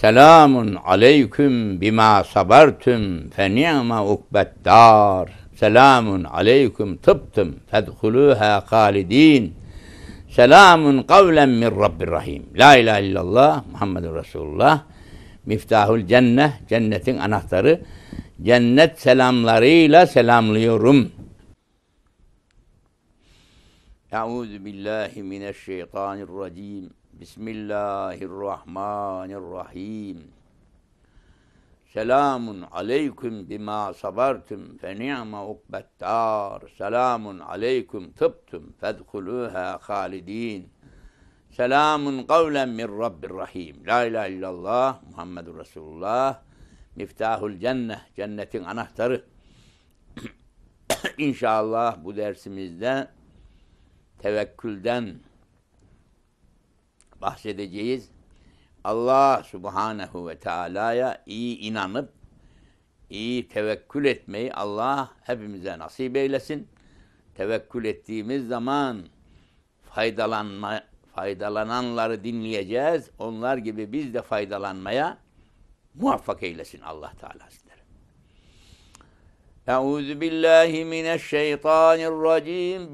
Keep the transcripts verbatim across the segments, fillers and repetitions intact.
Selamun aleyküm bima sabartum fe ni'me ukbeddar. Selamun aleyküm tıbtum fedhuluha halidin. Selamun kavlen min Rabbir Rahim. La ilahe illallah Muhammedur Resulullah. Miftahul cenneh, cennetin anahtarı. Cennet selamlarıyla selamlıyorum. Euzu billahi mineşşeytanirracim. Bismillahirrahmanirrahim. Selamun aleyküm bima sabartum fe ni'me ukbeddar. Selamun aleyküm tıbtum fedhuluha halidin. Selamun kavlen min Rabbir Rahim. La ilahe illallah Muhammedur Resulullah. Miftahul cenneh, cennetin anahtarı. İnşallah bu dersimizde tevekkülden bahsedeceğiz. Allah Subhanahu ve Teala'ya iyi inanıp iyi tevekkül etmeyi Allah hepimize nasip eylesin. Tevekkül ettiğimiz zaman faydalanma, faydalananları dinleyeceğiz. Onlar gibi biz de faydalanmaya muvaffak eylesin Allah Teala sizlere. Euzu billahi mineşşeytanirracim.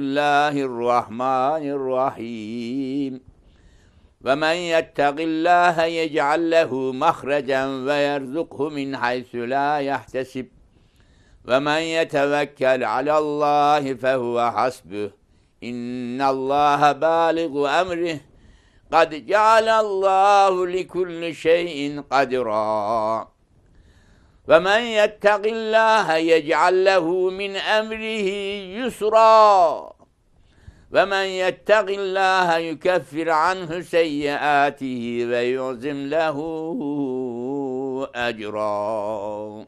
Bismillahirrahmanirrahim. Ve men yettaqillâhe yec'al lehu mahrecen ve yerzukhu min haysu la yahtesib. Ve men yetevekkel alallâhi fehuve hasbuh. İnnallâhe bâligu emrih. Kad cealallâhu likulli şeyin kadira. Ve men yettaqillâhe yec'al lehu min emrihi yusra. Ve men yettaqillâhe yukeffir anhu seyyiâtihi ve yu'zim lehu ecrâ.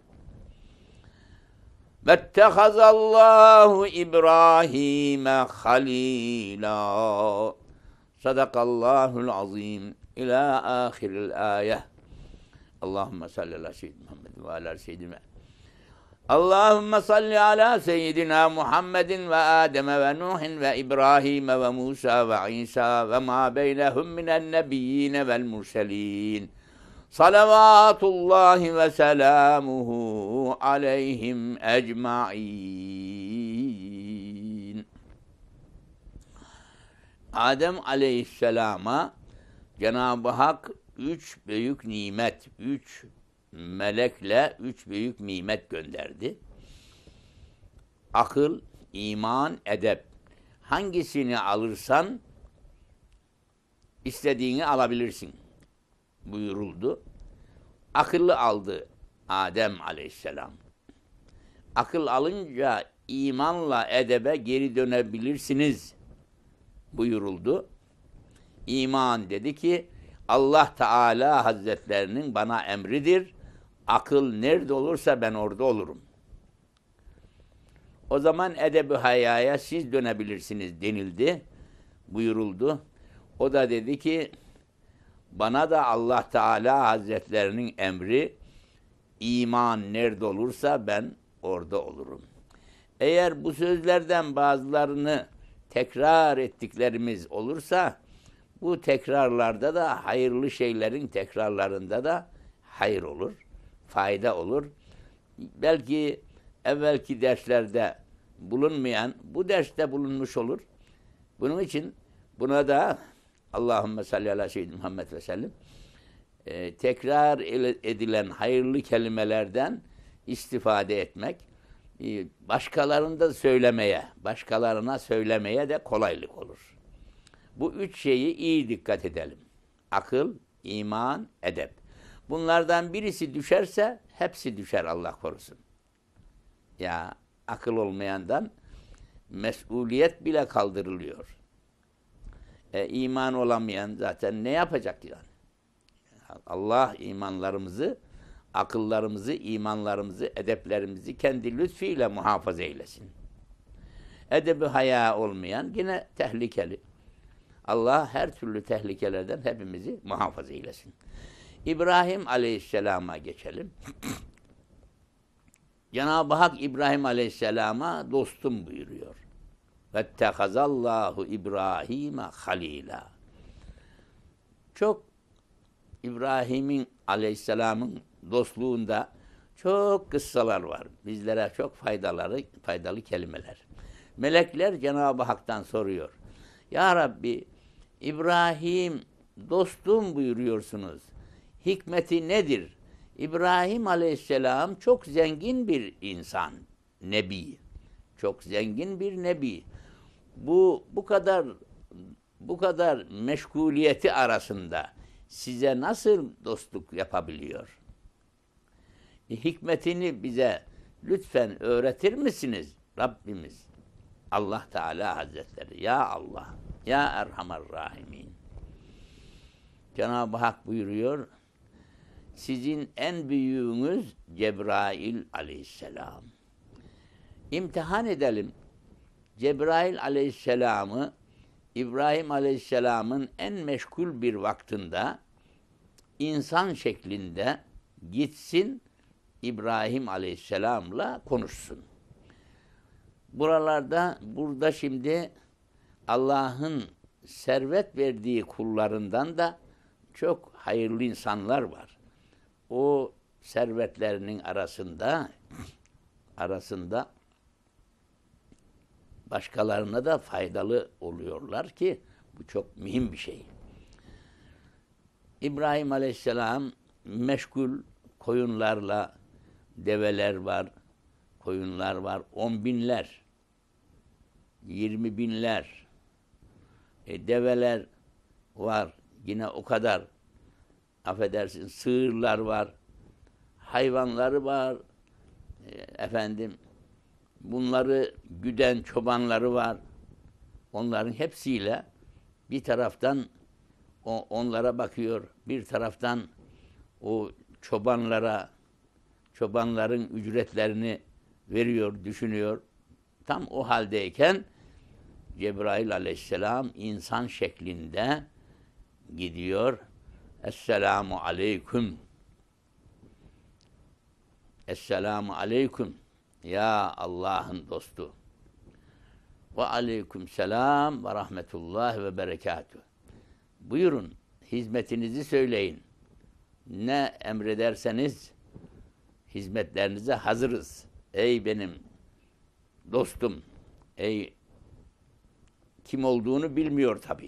Vettehazallahu İbrahim'e halîlâ. Sadakallahul azim. İlâ âhiril âyeh. Allahümme salli ala seyyidina Muhammed ve ala seyyidina Allahümme salli ala seyyidina Muhammedin ve Adem ve Nuhin ve İbrahim ve Musa ve İsa ve ma beynehum minen nebiyyine vel murselin. Salavatullahi ve selamuhu aleyhim ecmaîn. Adem aleyhisselama Cenab-ı Hak üç büyük nimet, üç melekle üç büyük nimet gönderdi. Akıl, iman, edep. Hangisini alırsan istediğini alabilirsin buyuruldu. Akıllı aldı Adem aleyhisselam. Akıl alınca imanla edebe geri dönebilirsiniz buyuruldu. İman dedi ki Allah Teala Hazretlerinin bana emridir. Akıl nerede olursa ben orada olurum. O zaman edeb-i hayaya siz dönebilirsiniz denildi, buyuruldu. O da dedi ki bana da Allah Teala Hazretlerinin emri iman nerede olursa ben orada olurum. Eğer bu sözlerden bazılarını tekrar ettiklerimiz olursa bu tekrarlarda da hayırlı şeylerin tekrarlarında da hayır olur, fayda olur. Belki evvelki derslerde bulunmayan bu derste bulunmuş olur. Bunun için buna da Allahümme salli ala seyyidina Muhammed ve sellem e, tekrar edilen hayırlı kelimelerden istifade etmek, e, başkalarında söylemeye, başkalarına söylemeye de kolaylık olur. Bu üç şeyi iyi dikkat edelim. Akıl, iman, edep. Bunlardan birisi düşerse hepsi düşer Allah korusun. Ya akıl olmayandan mesuliyet bile kaldırılıyor. E, iman olamayan zaten ne yapacak yani? Allah imanlarımızı, akıllarımızı, imanlarımızı, edeplerimizi kendi lütfiyle muhafaza eylesin. Edeb-i haya olmayan yine tehlikeli. Allah her türlü tehlikelerden hepimizi muhafaza eylesin. İbrahim Aleyhisselam'a geçelim. Cenab-ı Hak İbrahim Aleyhisselam'a dostum buyuruyor. Vettehazallahu İbrahim'e halila. Çok İbrahim'in Aleyhisselam'ın dostluğunda çok kıssalar var. Bizlere çok faydaları, faydalı kelimeler. Melekler Cenab-ı Hak'tan soruyor. Ya Rabbi, İbrahim dostum buyuruyorsunuz. Hikmeti nedir? İbrahim Aleyhisselam çok zengin bir insan, nebi. Çok zengin bir nebi. Bu bu kadar bu kadar meşguliyeti arasında size nasıl dostluk yapabiliyor? E, hikmetini bize lütfen öğretir misiniz Rabbimiz? Allah Teala Hazretleri, ya Allah, ya Erhamer Rahimin. Cenab-ı Hak buyuruyor, sizin en büyüğünüz Cebrail Aleyhisselam. İmtihan edelim. Cebrail Aleyhisselam'ı İbrahim Aleyhisselam'ın en meşgul bir vaktinde insan şeklinde gitsin İbrahim Aleyhisselam'la konuşsun. Buralarda, burada şimdi Allah'ın servet verdiği kullarından da çok hayırlı insanlar var. O servetlerinin arasında arasında başkalarına da faydalı oluyorlar ki bu çok mühim bir şey. İbrahim Aleyhisselam meşgul koyunlarla, develer var, koyunlar var, on binler, yirmi binler, e, develer var, yine o kadar, affedersin, sığırlar var, hayvanları var, e, efendim, bunları güden çobanları var. Onların hepsiyle bir taraftan o, onlara bakıyor, bir taraftan o çobanlara, çobanların ücretlerini veriyor, düşünüyor. Tam o haldeyken Cebrail Aleyhisselam insan şeklinde gidiyor. Esselamu aleyküm. Esselamu aleyküm. Ya Allah'ın dostu. Ve aleyküm selam ve rahmetullah ve berekatuhu. Buyurun, hizmetinizi söyleyin. Ne emrederseniz hizmetlerinize hazırız. Ey benim dostum, ey kim olduğunu bilmiyor tabii.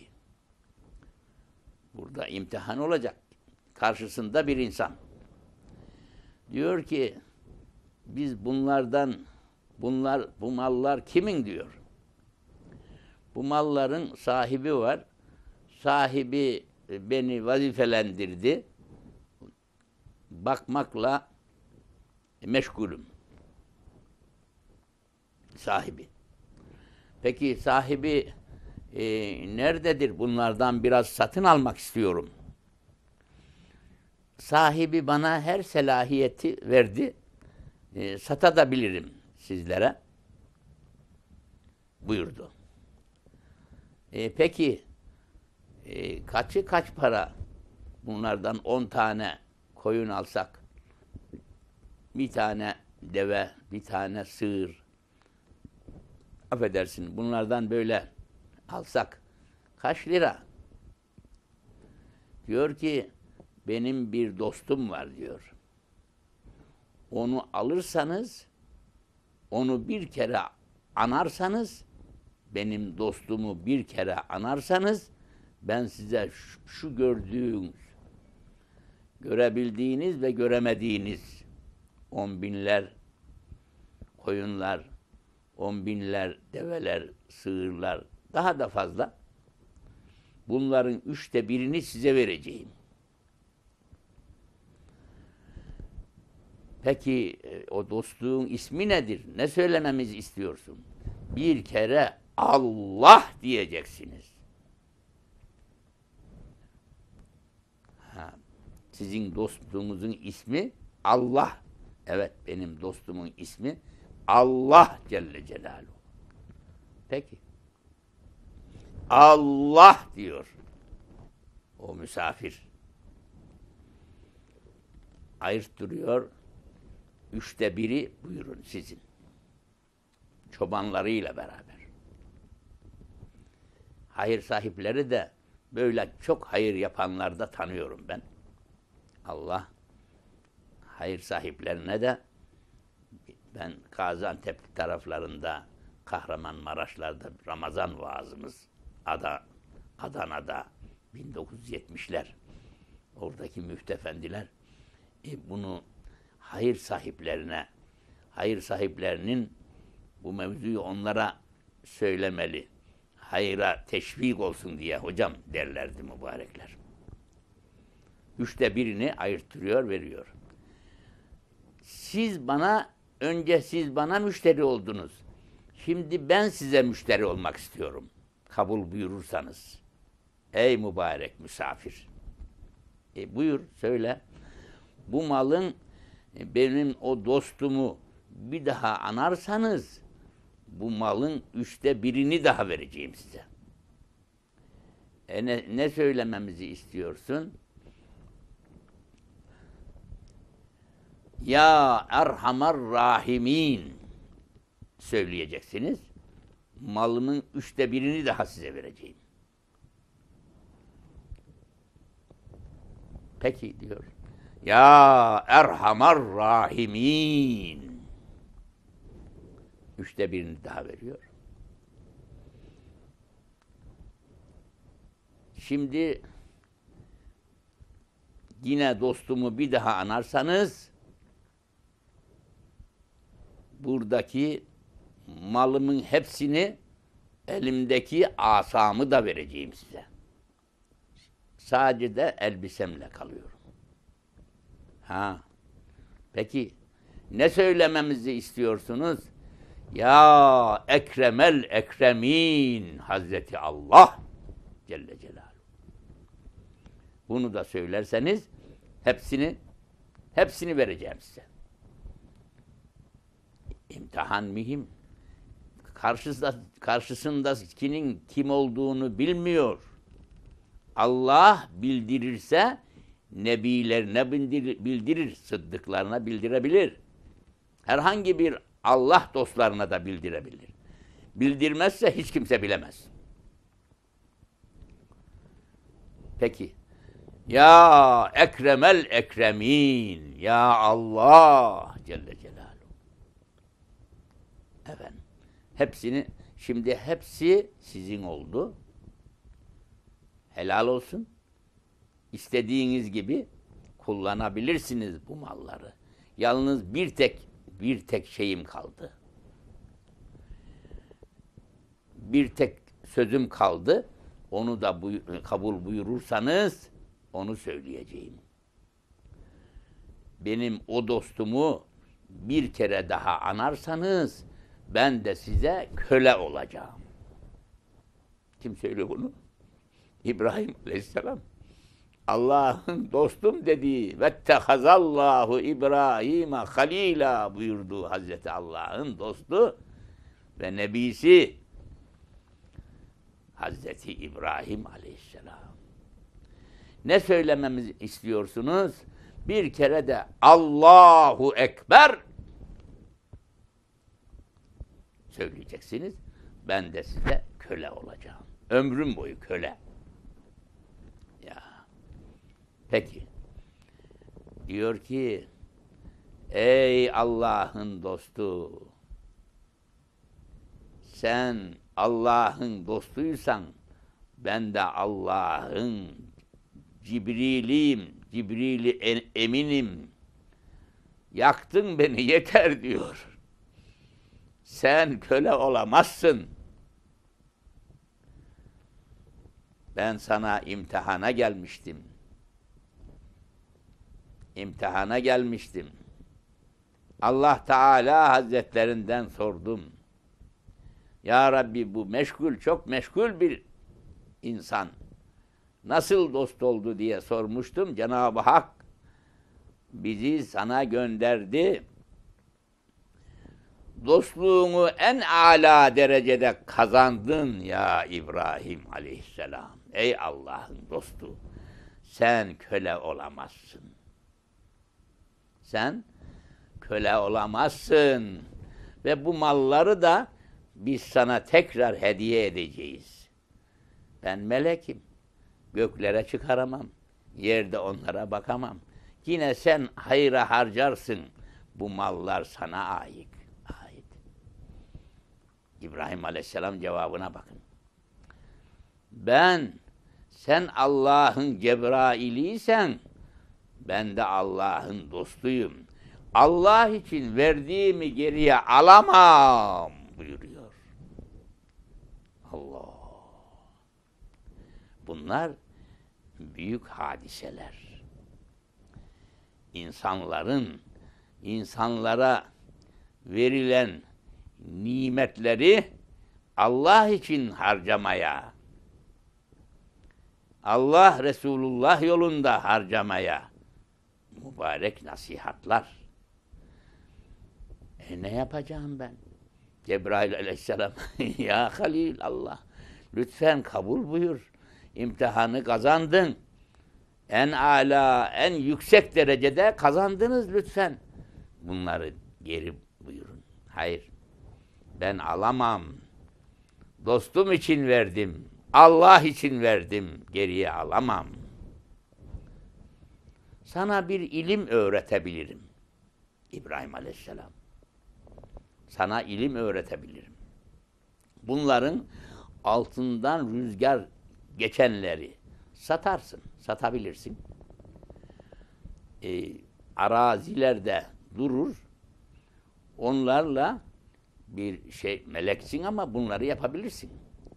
Burada imtihan olacak. Karşısında bir insan. Diyor ki, biz bunlardan, bunlar, bu mallar kimin diyor. Bu malların sahibi var. Sahibi beni vazifelendirdi. Bakmakla meşgulüm. Sahibi. Peki sahibi e, nerededir? Bunlardan biraz satın almak istiyorum. Sahibi bana her selahiyeti verdi. E, satabilirim sizlere. Buyurdu. E, peki e, kaçı kaç para? Bunlardan on tane koyun alsak, bir tane deve, bir tane sığır, affedersin, bunlardan böyle alsak kaç lira? Diyor ki, benim bir dostum var diyor. Onu alırsanız, onu bir kere anarsanız, benim dostumu bir kere anarsanız, ben size şu, şu gördüğünüz, görebildiğiniz ve göremediğiniz on binler koyunlar, on binler develer, sığırlar, daha da fazla, bunların üçte birini size vereceğim. Peki o dostluğun ismi nedir? Ne söylememizi istiyorsun? Bir kere Allah diyeceksiniz. Ha, sizin dostluğunuzun ismi Allah. Evet, benim dostumun ismi Allah Celle Celaluhu. Peki. Allah diyor o misafir. Ayırttırıyor. Üçte biri buyurun sizin. Çobanlarıyla beraber. Hayır sahipleri de böyle çok hayır yapanlar da tanıyorum ben. Allah hayır sahiplerine de, ben Gaziantep taraflarında, Kahramanmaraşlar'da Ramazan vaazımız Ada, Adana'da bin dokuz yüz yetmişler oradaki müftefendiler e, bunu hayır sahiplerine, hayır sahiplerinin bu mevzuyu onlara söylemeli, hayra teşvik olsun diye hocam derlerdi mübarekler. Üçte birini ayırttırıyor, veriyor. Siz bana, önce siz bana müşteri oldunuz. Şimdi ben size müşteri olmak istiyorum. Kabul buyurursanız. Ey mübarek misafir. E buyur, söyle. Bu malın, benim o dostumu bir daha anarsanız, bu malın üçte birini daha vereceğim size. E ne, ne söylememizi istiyorsun? Ya Erhamar Rahimin söyleyeceksiniz. Malımın üçte birini daha size vereceğim. Peki diyor. Ya Erhamar Rahimin. Üçte birini daha veriyor. Şimdi yine dostumu bir daha anarsanız, buradaki malımın hepsini, elimdeki asamı da vereceğim size. Sadece de elbisemle kalıyorum. Ha. Peki ne söylememizi istiyorsunuz? Ya Ekremel Ekremin Hazreti Allah Celle Celaluhu. Bunu da söylerseniz hepsini hepsini vereceğim size. İmtihan mühim. Karşısında, karşısındakinin kim olduğunu bilmiyor. Allah bildirirse nebilerine bildirir, bildirir, sıddıklarına bildirebilir. Herhangi bir Allah dostlarına da bildirebilir. Bildirmezse hiç kimse bilemez. Peki. Ya Ekremel Ekremin, ya Allah Celle Celaluhu. Efendim, hepsini, şimdi hepsi sizin oldu. Helal olsun. İstediğiniz gibi kullanabilirsiniz bu malları. Yalnız bir tek bir tek şeyim kaldı. Bir tek sözüm kaldı. Onu da buy kabul buyurursanız onu söyleyeceğim. Benim o dostumu bir kere daha anarsanız ben de size köle olacağım. Kim söylüyor bunu? İbrahim Aleyhisselam. Allah'ın dostum dediği vettehazallahu İbrahim'e halila buyurduğu Hazreti Allah'ın dostu ve nebisi Hazreti İbrahim Aleyhisselam. Ne söylememizi istiyorsunuz? Bir kere de Allahu Ekber söyleyeceksiniz. Ben de size köle olacağım. Ömrüm boyu köle. Ya. Peki. Diyor ki, ey Allah'ın dostu, sen Allah'ın dostuysan ben de Allah'ın Cibril'iyim, Cibril'i eminim. Yaktın beni, yeter diyor. Sen köle olamazsın. Ben sana imtihana gelmiştim. İmtihana gelmiştim. Allah Teala Hazretlerinden sordum. Ya Rabbi, bu meşgul, çok meşgul bir insan nasıl dost oldu diye sormuştum. Cenab-ı Hak bizi sana gönderdi. Dostluğunu en âlâ derecede kazandın ya İbrahim Aleyhisselam. Ey Allah'ın dostu, sen köle olamazsın. Sen köle olamazsın. Ve bu malları da biz sana tekrar hediye edeceğiz. Ben melekim. Göklere çıkaramam. Yerde onlara bakamam. Yine sen hayra harcarsın. Bu mallar sana ait. ait. İbrahim Aleyhisselam cevabına bakın. Ben, sen Allah'ın Cebrail'iysen, ben de Allah'ın dostuyum. Allah için verdiğimi geriye alamam buyuruyor. Allah. Bunlar büyük hadiseler. İnsanların, insanlara verilen nimetleri Allah için harcamaya, Allah Resulullah yolunda harcamaya mübarek nasihatlar. E ne yapacağım ben? Cebrail aleyhisselam, ya Halil Allah, lütfen kabul buyur. İmtihanı kazandın. En âlâ, en yüksek derecede kazandınız lütfen. Bunları geri buyurun. Hayır, ben alamam. Dostum için verdim. Allah için verdim. Geriye alamam. Sana bir ilim öğretebilirim. İbrahim Aleyhisselam. Sana ilim öğretebilirim. Bunların altından rüzgar geçenleri satarsın, satabilirsin. E, arazilerde durur, onlarla bir şey meleksin ama bunları yapabilirsin.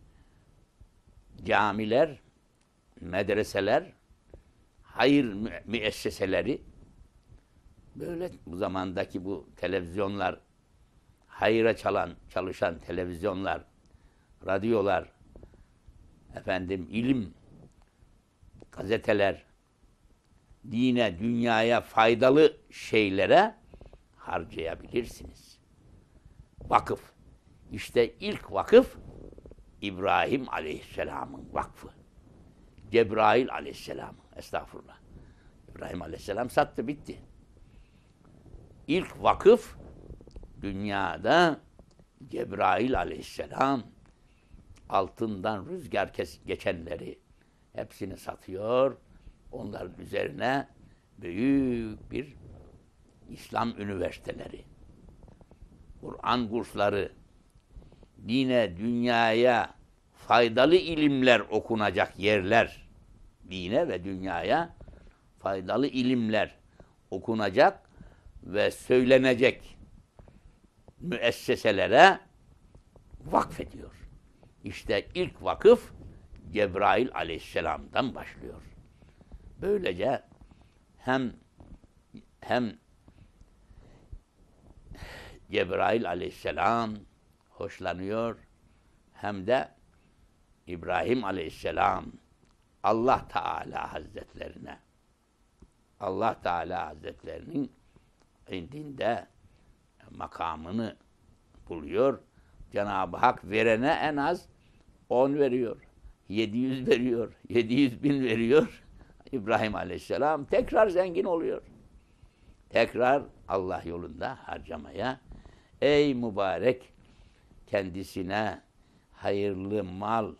Camiler, medreseler, hayır mü müesseseleri, böyle bu zamandaki bu televizyonlar, hayıra çalan, çalışan televizyonlar, radyolar, efendim ilim, gazeteler, dine, dünyaya faydalı şeylere harcayabilirsiniz. Vakıf. İşte ilk vakıf İbrahim Aleyhisselam'ın vakfı. Cebrail Aleyhisselam'ın. Estağfurullah. İbrahim Aleyhisselam sattı, bitti. İlk vakıf dünyada Cebrail Aleyhisselam altından rüzgar kes geçenleri hepsini satıyor. Onların üzerine büyük bir İslam üniversiteleri, Kur'an kursları, dine, dünyaya faydalı ilimler okunacak yerler, dine ve dünyaya faydalı ilimler okunacak ve söylenecek müesseselere vakfediyor. İşte ilk vakıf Cebrail Aleyhisselam'dan başlıyor. Böylece hem hem Cebrail Aleyhisselam hoşlanıyor, hem de İbrahim Aleyhisselam Allah Teala Hazretlerine, Allah Teala Hazretlerinin indinde makamını buluyor. Cenab-ı Hak verene en az on veriyor, yedi yüz veriyor, yedi yüz bin veriyor. İbrahim Aleyhisselam tekrar zengin oluyor. Tekrar Allah yolunda harcamaya, ey mübarek kendisine hayırlı mal,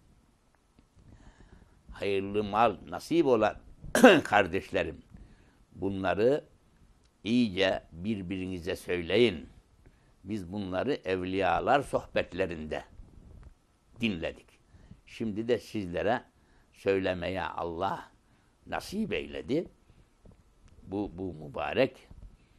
hayırlı mal nasip olan kardeşlerim, bunları iyice birbirinize söyleyin. Biz bunları evliyalar sohbetlerinde dinledik. Şimdi de sizlere söylemeye Allah nasip eyledi. Bu, bu mübarek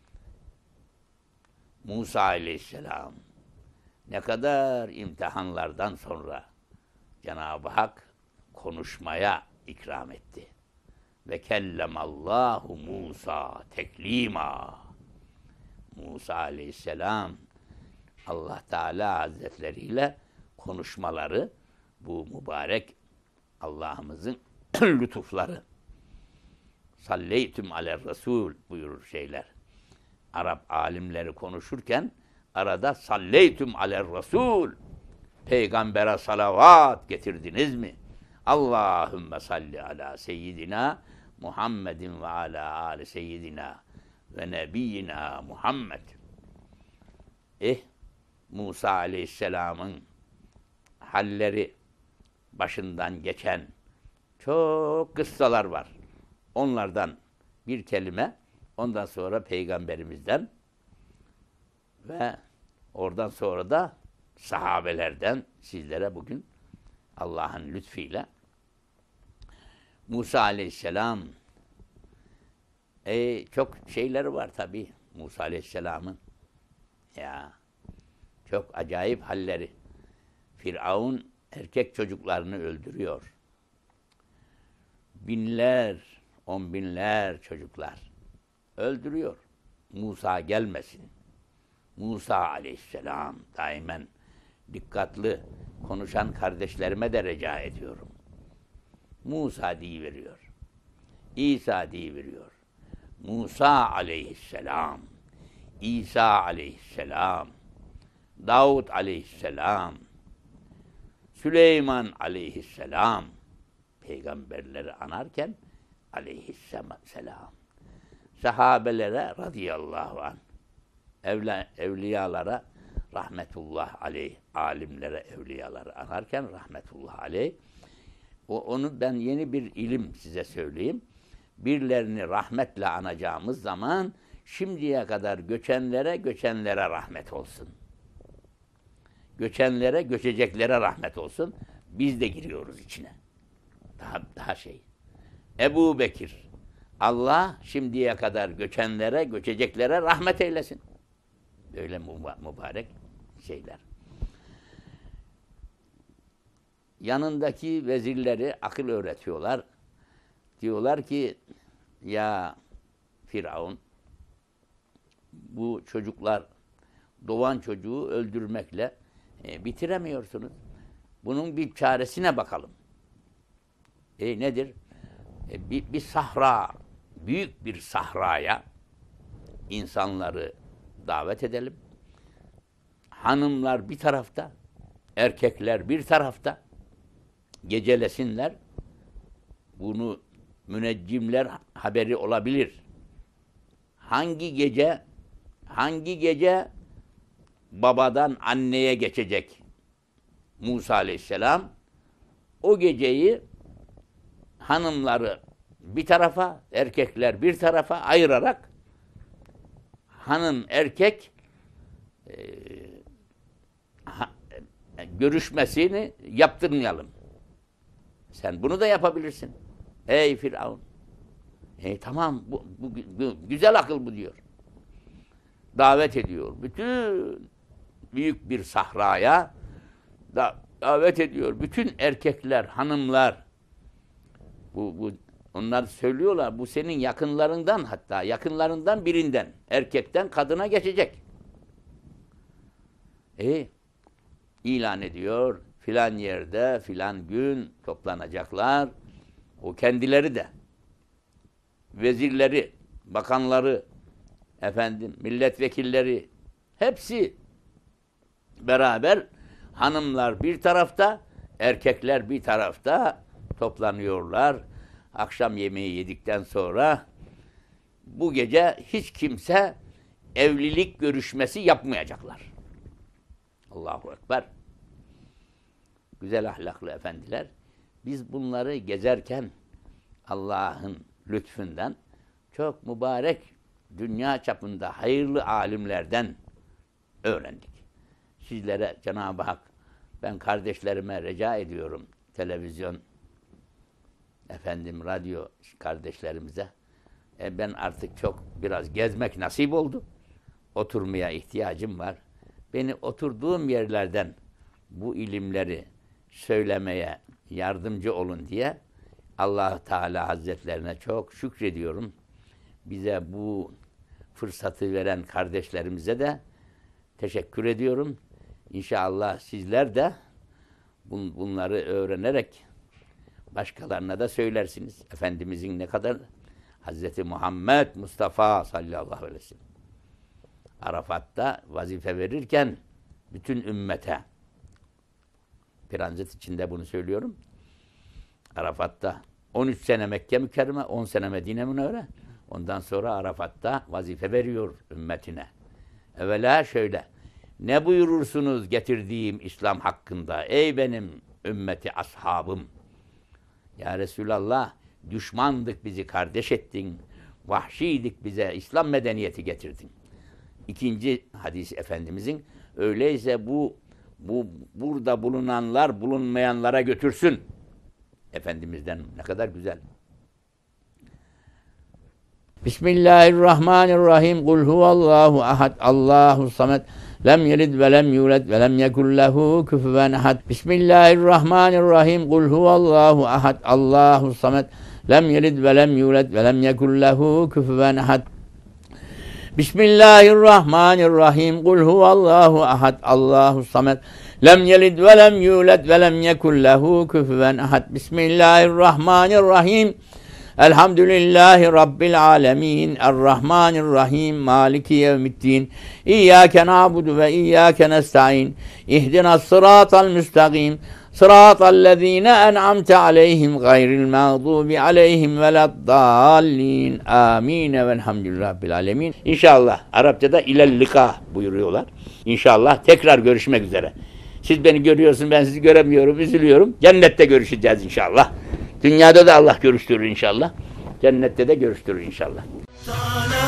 Musa Aleyhisselam ne kadar imtihanlardan sonra Cenab-ı Hak konuşmaya ikram etti. Ve kellemallahu Musa teklima. Musa Aleyhisselam Allah Teala Hazretleriyle konuşmaları, bu mübarek Allah'ımızın lütufları. Salleytüm aler Resul buyurur şeyler. Arap alimleri konuşurken arada salleytüm aler Resul, peygambere salavat getirdiniz mi? Allahümme salli ala seyyidina Muhammedin ve ala ali seyyidina ve nebiyyina Muhammed. Eh, Musa Aleyhisselam'ın halleri, başından geçen çok kıssalar var. Onlardan bir kelime, ondan sonra peygamberimizden ve oradan sonra da sahabelerden sizlere bugün Allah'ın lütfuyla Musa Aleyhisselam e, çok şeyleri var tabii Musa Aleyhisselam'ın. Ya çok acayip halleri. Firavun erkek çocuklarını öldürüyor. Binler, on binler çocuklar öldürüyor. Musa gelmesin. Musa Aleyhisselam daimen dikkatli konuşan kardeşlerime de rica ediyorum. Musa deyiveriyor. İsa deyiveriyor. Musa Aleyhisselam, İsa Aleyhisselam, Davud Aleyhisselam, Süleyman Aleyhisselam, peygamberleri anarken Aleyhisselam, sahabelere radıyallahu anh, evla, evliyalara rahmetullah aleyh, alimlere, evliyaları anarken rahmetullah aleyh, o, onu ben yeni bir ilim size söyleyeyim. Birilerini rahmetle anacağımız zaman şimdiye kadar göçenlere, göçenlere rahmet olsun. Göçenlere, göçeceklere rahmet olsun. Biz de giriyoruz içine. Daha, daha şey. Ebu Bekir. Allah şimdiye kadar göçenlere, göçeceklere rahmet eylesin. Böyle mübarek şeyler. Yanındaki vezirleri akıl öğretiyorlar. Diyorlar ki ya Firavun, bu çocuklar doğan çocuğu öldürmekle e, bitiremiyorsunuz. Bunun bir çaresine bakalım. E nedir? E, bir, bir sahra, büyük bir sahraya insanları davet edelim. Hanımlar bir tarafta, erkekler bir tarafta gecelesinler. Bunu müneccimler haberi olabilir. Hangi gece hangi gece babadan anneye geçecek Musa Aleyhisselam, o geceyi hanımları bir tarafa, erkekler bir tarafa ayırarak hanım erkek e, ha, e, görüşmesini yaptırmayalım. Sen bunu da yapabilirsin. Ey Firavun. E tamam, bu, bu, bu güzel akıl bu diyor. Davet ediyor. Bütün büyük bir sahraya da, davet ediyor. Bütün erkekler, hanımlar, bu, bu onlar söylüyorlar, bu senin yakınlarından, hatta yakınlarından birinden, erkekten kadına geçecek. E ilan ediyor. Filan yerde, filan gün toplanacaklar. O kendileri de, vezirleri, bakanları, efendim, milletvekilleri, hepsi beraber, hanımlar bir tarafta, erkekler bir tarafta toplanıyorlar. Akşam yemeği yedikten sonra bu gece hiç kimse evlilik görüşmesi yapmayacaklar. Allahu Ekber. Güzel ahlaklı efendiler. Biz bunları gezerken Allah'ın lütfundan çok mübarek, dünya çapında hayırlı alimlerden öğrendik. Sizlere Cenab-ı Hak, ben kardeşlerime rica ediyorum, televizyon, efendim radyo kardeşlerimize, e ben artık çok biraz gezmek nasip oldu. Oturmaya ihtiyacım var. Beni oturduğum yerlerden bu ilimleri söylemeye yardımcı olun diye Allah Teala Hazretlerine çok şükrediyorum. Bize bu fırsatı veren kardeşlerimize de teşekkür ediyorum. İnşallah sizler de bun, bunları öğrenerek başkalarına da söylersiniz. Efendimizin ne kadar, Hazreti Muhammed Mustafa sallallahu aleyhi ve sellem Arafat'ta vazife verirken bütün ümmete, transit içinde bunu söylüyorum, Arafat'ta on üç sene Mekke mükerreme, on sene Medine Münevvere, ondan sonra Arafat'ta vazife veriyor ümmetine. Evvela şöyle: ne buyurursunuz getirdiğim İslam hakkında ey benim ümmeti ashabım? Ya Resulallah, düşmandık, bizi kardeş ettin. Vahşiydik, bize İslam medeniyeti getirdin. İkinci hadis Efendimizin. Öyleyse bu bu burada bulunanlar bulunmayanlara götürsün. Efendimiz'den ne kadar güzel. Bismillahirrahmanirrahim. Kul huvallahu ahad. Allahu samed. Lem yelid ve lem yulad ve lem yekun lehu kufuven ahad. Bismillahirrahmanirrahim. Kul huvallahu ahad. Allahu samed. Lem yelid ve lem yulad ve lem yekun lehu kufuven ahad. Bismillahirrahmanirrahim. Kul huvallahu ahad. Allahu samed. Lem yelid ve lem yulad ve lem yekun lehu kufuven ahad. Bismillahirrahmanirrahim. Elhamdülillahi Rabbil alemin. Errahmanirrahim. Maliki yevmiddin. İyyâke na'budu ve iyyâke nesta'in. İhdinas sıratal müstakîm. Sıratallezîne en'amte aleyhim gayril mağdubi aleyhim veleddallin. Amin ve elhamdülillahi Rabbil alemin. İnşallah Arapçada ilel lika buyuruyorlar. İnşallah tekrar görüşmek üzere. Siz beni görüyorsunuz, ben sizi göremiyorum, üzülüyorum. Cennette görüşeceğiz inşallah. Dünyada da Allah görüştürür inşallah. Cennette de görüştürür inşallah.